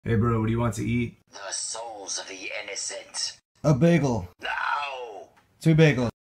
Hey bro, what do you want to eat? The souls of the innocent. A bagel. No! 2 bagels.